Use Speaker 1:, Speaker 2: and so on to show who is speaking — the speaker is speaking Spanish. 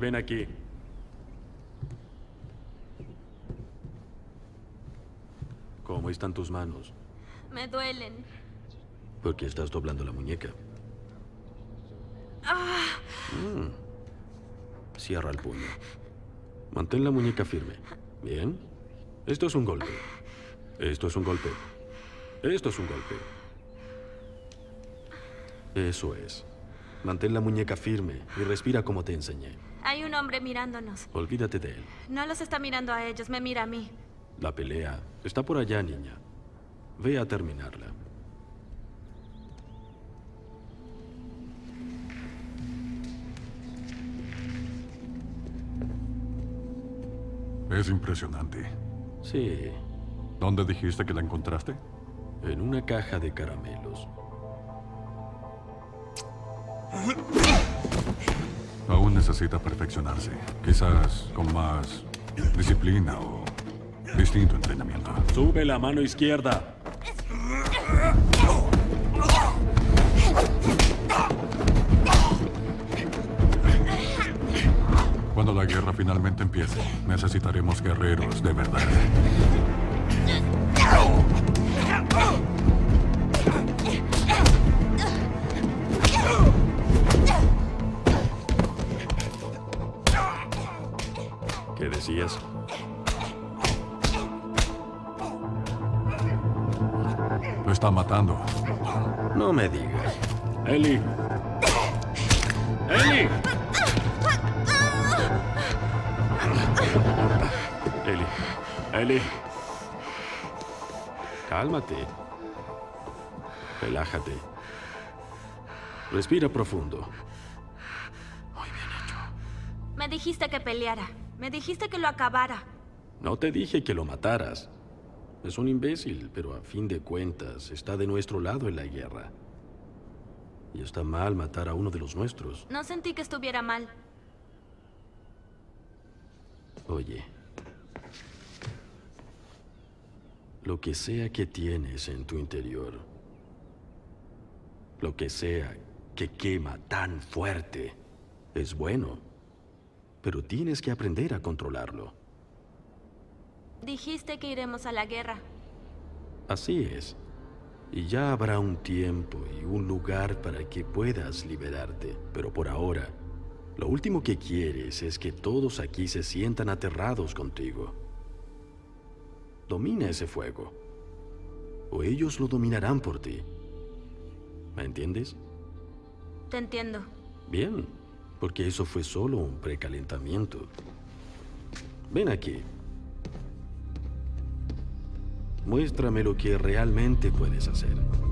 Speaker 1: ven aquí. ¿Cómo están tus manos?
Speaker 2: Me duelen.
Speaker 1: ¿Por qué estás doblando la muñeca? Cierra el puño. Mantén la muñeca firme. Bien. Esto es un golpe. Esto es un golpe. Esto es un golpe. Eso es. Mantén la muñeca firme y respira como te enseñé.
Speaker 2: Hay un hombre mirándonos.
Speaker 1: Olvídate de él.
Speaker 2: No los está mirando a ellos, me mira a mí.
Speaker 1: La pelea está por allá, niña. Ve a terminarla.
Speaker 3: Es impresionante.
Speaker 1: Sí,
Speaker 3: ¿Dónde dijiste que la encontraste?
Speaker 1: en una caja de caramelos.
Speaker 3: Aún necesita perfeccionarse. Quizás con más disciplina o distinto entrenamiento.
Speaker 1: Sube la mano izquierda.
Speaker 3: Cuando la guerra finalmente empiece, necesitaremos guerreros de verdad.
Speaker 1: ¿Qué decías?
Speaker 3: Lo está matando.
Speaker 1: No me digas. Eli. Eli. Eli. Eli. Cálmate. Relájate. Respira profundo. Muy bien hecho.
Speaker 2: Me dijiste que peleara. Me dijiste que lo acabara.
Speaker 1: No te dije que lo mataras. Es un imbécil, pero a fin de cuentas está de nuestro lado en la guerra. Y está mal matar a uno de los nuestros.
Speaker 2: No sentí que estuviera mal.
Speaker 1: Oye, lo que sea que tienes en tu interior, lo que sea que quema tan fuerte, es bueno, pero tienes que aprender a controlarlo.
Speaker 2: Dijiste que iremos a la guerra.
Speaker 1: Así es. Y ya habrá un tiempo y un lugar para que puedas liberarte. Pero por ahora, lo último que quieres es que todos aquí se sientan aterrados contigo. Domina ese fuego, o ellos lo dominarán por ti. ¿Me entiendes?
Speaker 2: Te entiendo.
Speaker 1: Bien, porque eso fue solo un precalentamiento. Ven aquí. Muéstrame lo que realmente puedes hacer.